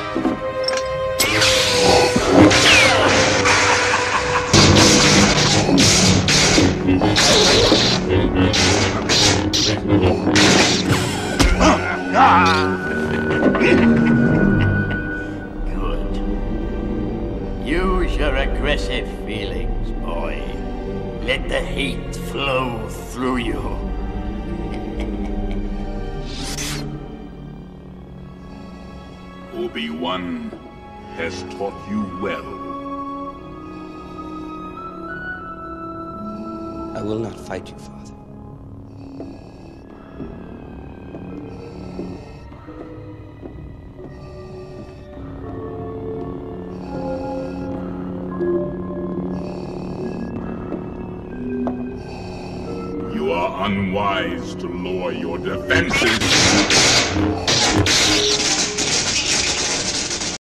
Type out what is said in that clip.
Good. Use your aggressive feelings, boy. Let the hate flow through you. Obi-Wan has taught you well. I will not fight you, Father. You are unwise to lower your defenses.